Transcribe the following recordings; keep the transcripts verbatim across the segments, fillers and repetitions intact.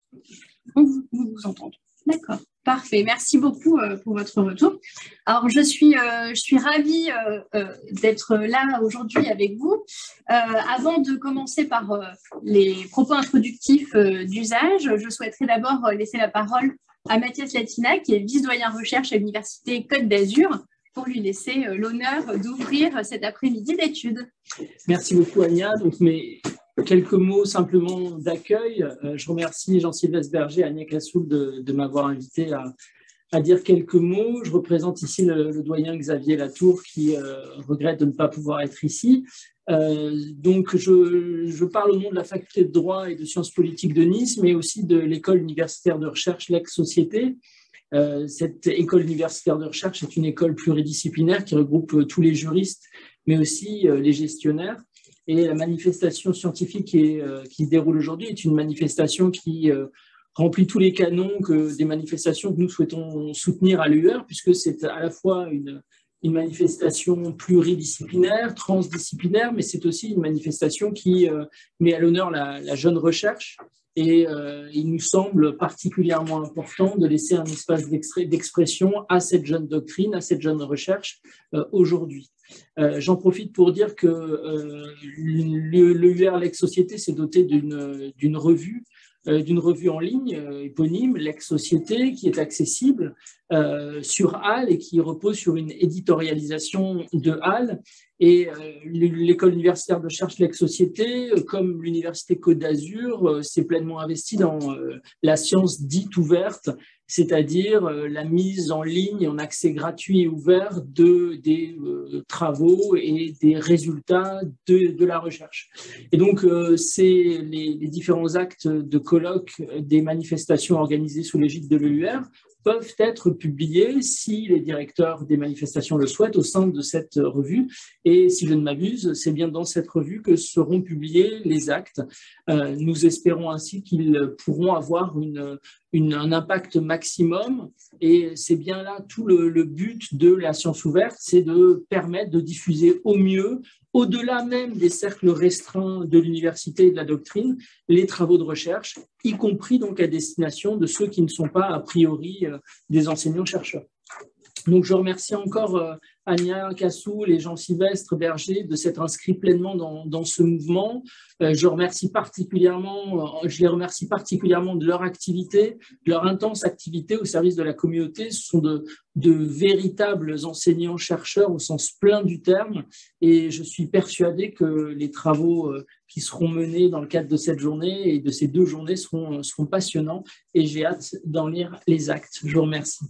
On vous, vous, vous entend. D'accord, parfait. Merci beaucoup euh, pour votre retour. Alors, je suis, euh, je suis ravie euh, euh, d'être là aujourd'hui avec vous. Euh, avant de commencer par euh, les propos introductifs euh, d'usage, je souhaiterais d'abord laisser la parole à Mathias Latina, qui est vice-doyen recherche à l'Université Côte d'Azur, pour lui laisser euh, l'honneur d'ouvrir cet après-midi d'études. Merci beaucoup, Ania. Donc, mes quelques mots simplement d'accueil. Euh, je remercie Jean-Sylvestre Berger et Ania Cassoul de, de m'avoir invité à, à dire quelques mots. Je représente ici le, le doyen Xavier Latour qui euh, regrette de ne pas pouvoir être ici. Euh, donc, je, je parle au nom de la faculté de droit et de sciences politiques de Nice, mais aussi de l'école universitaire de recherche Lex-Société. Euh, cette école universitaire de recherche est une école pluridisciplinaire qui regroupe euh, tous les juristes, mais aussi euh, les gestionnaires. Et la manifestation scientifique qui, est, euh, qui se déroule aujourd'hui est une manifestation qui euh, remplit tous les canons que des manifestations que nous souhaitons soutenir à l'U R, puisque c'est à la fois une, une manifestation pluridisciplinaire, transdisciplinaire, mais c'est aussi une manifestation qui euh, met à l'honneur la, la jeune recherche. Et euh, il nous semble particulièrement important de laisser un espace d'expression à cette jeune doctrine, à cette jeune recherche euh, aujourd'hui. Euh, J'en profite pour dire que euh, l'E U R Lex-Société s'est doté d'une d'une revue, euh, d'une revue en ligne euh, éponyme, Lex-Société, qui est accessible euh, sur H A L et qui repose sur une éditorialisation de H A L. Et euh, l'école universitaire de recherche Lex-Société, euh, comme l'université Côte d'Azur, euh, s'est pleinement investie dans euh, la science dite ouverte, c'est-à-dire euh, la mise en ligne en accès gratuit et ouvert de, des euh, travaux et des résultats de, de la recherche. Et donc, euh, c'est les, les différents actes de colloques, des manifestations organisées sous l'égide de l'E U R peuvent être publiés si les directeurs des manifestations le souhaitent au sein de cette revue. Et si je ne m'abuse, c'est bien dans cette revue que seront publiés les actes. Euh, nous espérons ainsi qu'ils pourront avoir une, une, un impact maximum. Et c'est bien là tout le, le but de la science ouverte, c'est de permettre de diffuser au mieux, au-delà même des cercles restreints de l'université et de la doctrine, les travaux de recherche, y compris donc à destination de ceux qui ne sont pas a priori euh, des enseignants-chercheurs. Donc je remercie encore euh, Ania Cassoul et Jean-Sylvestre Berger de s'être inscrits pleinement dans, dans ce mouvement. Euh, je remercie particulièrement, euh, je les remercie particulièrement de leur activité, de leur intense activité au service de la communauté. Ce sont de, de véritables enseignants-chercheurs au sens plein du terme, et je suis persuadé que les travaux euh, qui seront menés dans le cadre de cette journée et de ces deux journées seront, seront passionnants, et j'ai hâte d'en lire les actes. Je vous remercie.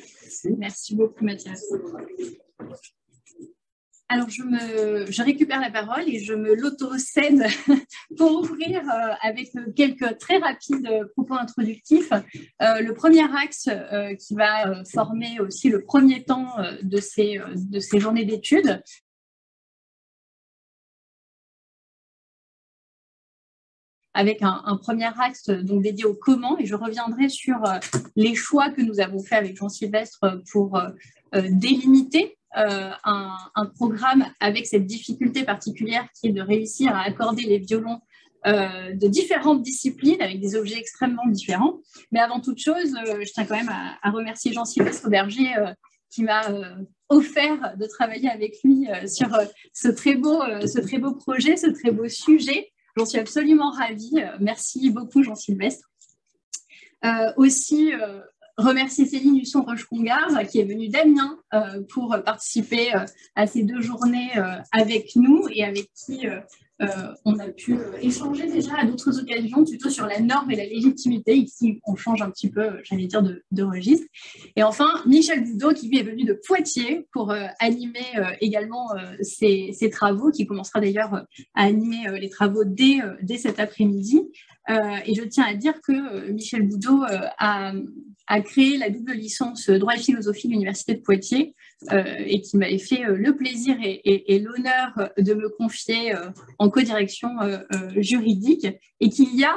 Merci beaucoup, Mathias. Alors, je, me, je récupère la parole et je me l'auto-cède pour ouvrir euh, avec quelques très rapides propos introductifs. Euh, le premier axe euh, qui va euh, former aussi le premier temps euh, de, ces, euh, de ces journées d'études, avec un, un premier axe donc dédié au comment, et je reviendrai sur euh, les choix que nous avons faits avec Jean-Sylvestre pour euh, euh, délimiter euh, un, un programme avec cette difficulté particulière qui est de réussir à accorder les violons euh, de différentes disciplines avec des objets extrêmement différents. Mais avant toute chose, euh, je tiens quand même à, à remercier Jean-Sylvestre Berger euh, qui m'a euh, offert de travailler avec lui euh, sur euh, ce, très beau, euh, ce très beau projet, ce très beau sujet. J'en suis absolument ravie. Merci beaucoup, Jean-Sylvestre. Euh, aussi, euh, remercier Céline Husson-Roche-Congar, qui est venue d'Amiens euh, pour participer euh, à ces deux journées euh, avec nous et avec qui euh, euh, on a pu euh, échanger déjà à d'autres occasions, plutôt sur la norme et la légitimité. Ici, on change un petit peu, j'allais dire, de, de registre. Et enfin, Michel Boudot, qui lui est venu de Poitiers pour euh, animer euh, également euh, ses, ses travaux, qui commencera d'ailleurs euh, à animer euh, les travaux dès, euh, dès cet après-midi. Euh, et je tiens à dire que euh, Michel Boudot euh, a, a créé la double licence droit et philosophie de l'Université de Poitiers euh, et qui m'avait fait euh, le plaisir et, et, et l'honneur de me confier euh, en codirection euh, euh, juridique, et qu'il y a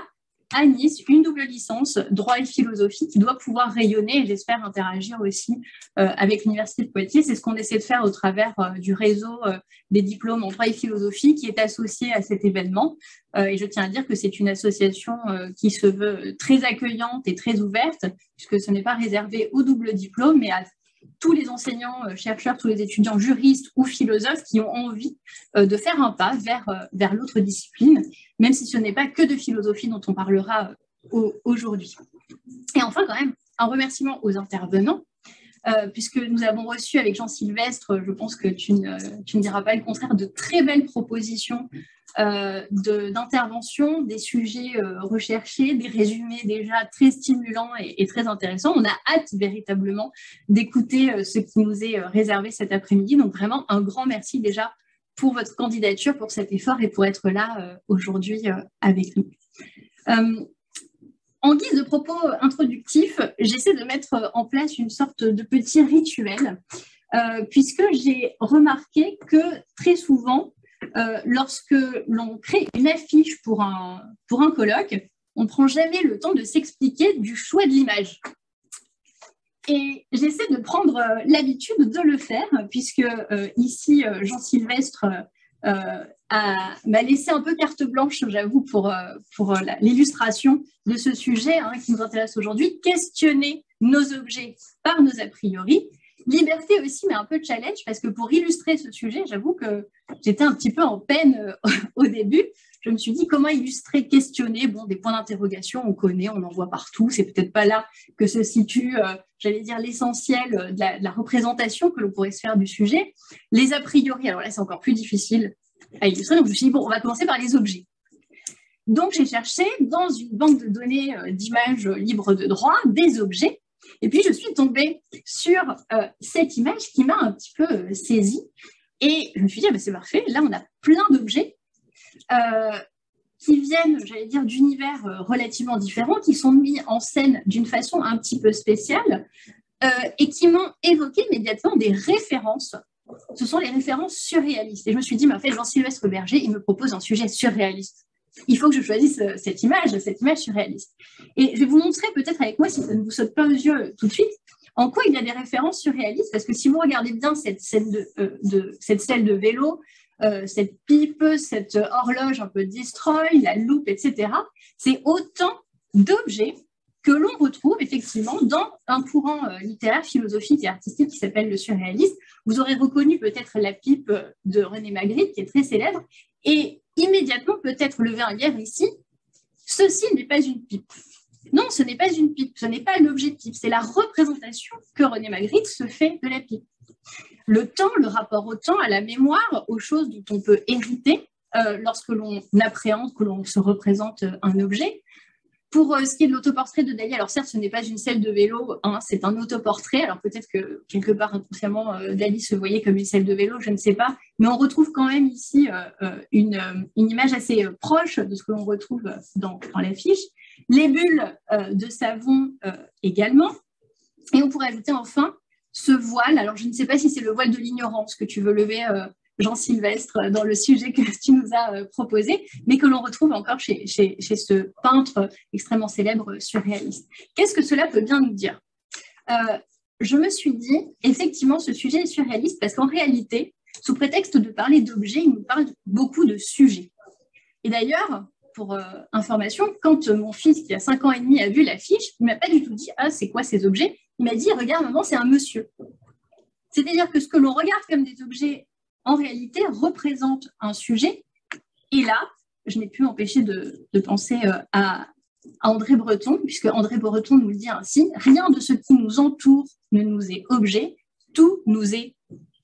à Nice une double licence, droit et philosophie, qui doit pouvoir rayonner et j'espère interagir aussi euh, avec l'Université de Poitiers. C'est ce qu'on essaie de faire au travers euh, du réseau euh, des diplômes en droit et philosophie qui est associé à cet événement. Euh, et je tiens à dire que c'est une association euh, qui se veut très accueillante et très ouverte, puisque ce n'est pas réservé au double diplôme, mais à tous les enseignants, euh, chercheurs, tous les étudiants juristes ou philosophes qui ont envie euh, de faire un pas vers, euh, vers l'autre discipline, même si ce n'est pas que de philosophie dont on parlera euh, aujourd'hui. Et enfin, quand même, un remerciement aux intervenants, euh, puisque nous avons reçu avec Jean Sylvestre, je pense que tu ne, tu ne diras pas le contraire, de très belles propositions Euh, d'intervention, de, des sujets euh, recherchés, des résumés déjà très stimulants et, et très intéressants. On a hâte véritablement d'écouter euh, ce qui nous est euh, réservé cet après-midi. Donc vraiment un grand merci déjà pour votre candidature, pour cet effort et pour être là euh, aujourd'hui euh, avec nous. Euh, en guise de propos introductifs, j'essaie de mettre en place une sorte de petit rituel euh, puisque j'ai remarqué que très souvent, Euh, lorsque l'on crée une affiche pour un, pour un colloque, on ne prend jamais le temps de s'expliquer du choix de l'image. Et j'essaie de prendre euh, l'habitude de le faire, puisque euh, ici, euh, Jean Sylvestre euh, m'a laissé un peu carte blanche, j'avoue, pour, euh, pour euh, l'illustration de ce sujet hein, qui nous intéresse aujourd'hui, questionner nos objets par nos a priori. Liberté aussi, mais un peu challenge, parce que pour illustrer ce sujet, j'avoue que j'étais un petit peu en peine euh, au début. Je me suis dit comment illustrer, questionner. Bon, des points d'interrogation, on connaît, on en voit partout. C'est peut-être pas là que se situe, euh, j'allais dire, l'essentiel de, de la représentation que l'on pourrait se faire du sujet. Les a priori, alors là, c'est encore plus difficile à illustrer. Donc, je me suis dit, bon, on va commencer par les objets. Donc, j'ai cherché dans une banque de données euh, d'images libres de droit des objets. Et puis, je suis tombée sur euh, cette image qui m'a un petit peu euh, saisie. Et je me suis dit, ah ben, c'est parfait. Là, on a plein d'objets euh, qui viennent, j'allais dire, d'univers euh, relativement différents, qui sont mis en scène d'une façon un petit peu spéciale euh, et qui m'ont évoqué immédiatement des références. Ce sont les références surréalistes. Et je me suis dit, mais en fait, Jean-Sylvestre Berger, il me propose un sujet surréaliste. Il faut que je choisisse cette image, cette image surréaliste. Et je vais vous montrer peut-être avec moi, si ça ne vous saute pas aux yeux tout de suite, en quoi il y a des références surréalistes, parce que si vous regardez bien cette scène de, euh, de, cette selle de vélo, euh, cette pipe, cette horloge un peu destroy, la loupe, et cetera, c'est autant d'objets que l'on retrouve effectivement dans un courant euh, littéraire, philosophique et artistique qui s'appelle le surréalisme. Vous aurez reconnu peut-être la pipe de René Magritte, qui est très célèbre, et immédiatement peut-être lever un lièvre ici, ceci n'est pas une pipe. Non, ce n'est pas une pipe, ce n'est pas l'objet de pipe, c'est la représentation que René Magritte se fait de la pipe. Le temps, le rapport au temps, à la mémoire, aux choses dont on peut hériter euh, lorsque l'on appréhende, que l'on se représente un objet. Pour euh, ce qui est de l'autoportrait de Dali, alors certes, ce n'est pas une selle de vélo, hein, c'est un autoportrait. Alors peut-être que quelque part inconsciemment, euh, Dali se voyait comme une selle de vélo, je ne sais pas. Mais on retrouve quand même ici euh, une, une image assez euh, proche de ce que l'on retrouve dans, dans l'affiche. Les bulles euh, de savon euh, également. Et on pourrait ajouter enfin ce voile. Alors je ne sais pas si c'est le voile de l'ignorance que tu veux lever, euh, Jean Sylvestre, dans le sujet que tu nous as euh, proposé, mais que l'on retrouve encore chez, chez, chez ce peintre extrêmement célèbre surréaliste. Qu'est-ce que cela peut bien nous dire? euh, Je me suis dit, effectivement, ce sujet est surréaliste parce qu'en réalité, sous prétexte de parler d'objets, il nous parle beaucoup de sujets. Et d'ailleurs, pour euh, information, quand euh, mon fils, qui a cinq ans et demi, a vu l'affiche, il ne m'a pas du tout dit « Ah, c'est quoi ces objets ?» Il m'a dit « Regarde, maman, c'est un monsieur. » C'est-à-dire que ce que l'on regarde comme des objets, en réalité, représente un sujet. Et là, je n'ai pu m'empêcher de, de penser euh, à, à André Breton, puisque André Breton nous le dit ainsi « Rien de ce qui nous entoure ne nous est objet, tout nous est sujet. »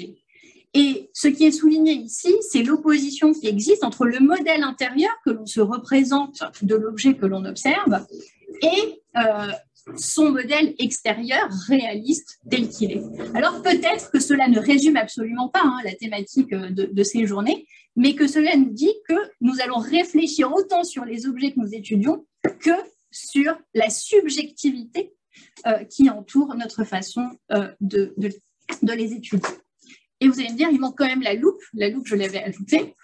Et ce qui est souligné ici, c'est l'opposition qui existe entre le modèle intérieur que l'on se représente de l'objet que l'on observe et euh, son modèle extérieur réaliste tel qu'il est. Alors peut-être que cela ne résume absolument pas hein, la thématique de, de ces journées, mais que cela nous dit que nous allons réfléchir autant sur les objets que nous étudions que sur la subjectivité euh, qui entoure notre façon euh, de, de, de les étudier. Et vous allez me dire, il manque quand même la loupe. La loupe, je l'avais ajoutée.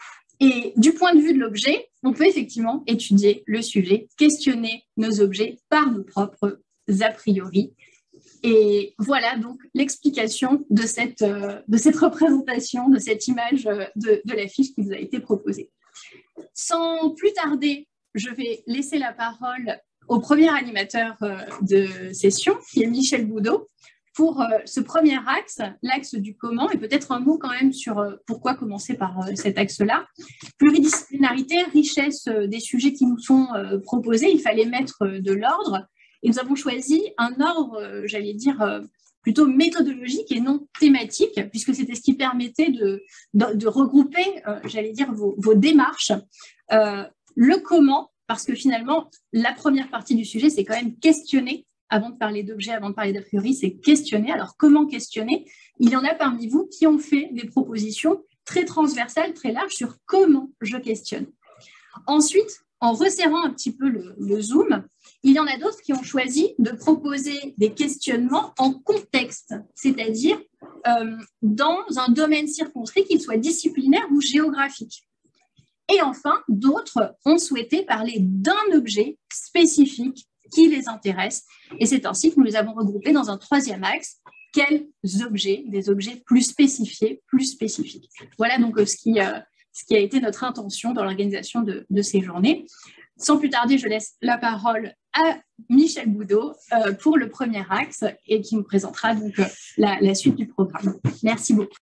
Et du point de vue de l'objet, on peut effectivement étudier le sujet, questionner nos objets par nos propres a priori. Et voilà donc l'explication de cette, de cette représentation, de cette image de, de la fiche qui vous a été proposée. Sans plus tarder, je vais laisser la parole au premier animateur de session, qui est Michel Boudot, pour ce premier axe, l'axe du comment, et peut-être un mot quand même sur pourquoi commencer par cet axe-là. Pluridisciplinarité, richesse des sujets qui nous sont proposés, il fallait mettre de l'ordre, et nous avons choisi un ordre, j'allais dire, plutôt méthodologique et non thématique, puisque c'était ce qui permettait de, de, de regrouper, j'allais dire, vos, vos démarches. Euh, le comment, parce que finalement, la première partie du sujet, c'est quand même questionner. Avant de parler d'objet, avant de parler d'a priori, c'est questionner. Alors, comment questionner? Il y en a parmi vous qui ont fait des propositions très transversales, très larges sur comment je questionne. Ensuite, en resserrant un petit peu le, le zoom, il y en a d'autres qui ont choisi de proposer des questionnements en contexte, c'est-à-dire euh, dans un domaine circonscrit, qu'il soit disciplinaire ou géographique. Et enfin, d'autres ont souhaité parler d'un objet spécifique qui les intéresse. Et c'est ainsi que nous les avons regroupés dans un troisième axe. Quels objets? Des objets plus spécifiés, plus spécifiques. Voilà donc ce qui, euh, ce qui a été notre intention dans l'organisation de, de ces journées. Sans plus tarder, je laisse la parole à Michel Boudot euh, pour le premier axe et qui nous présentera donc euh, la, la suite du programme. Merci beaucoup.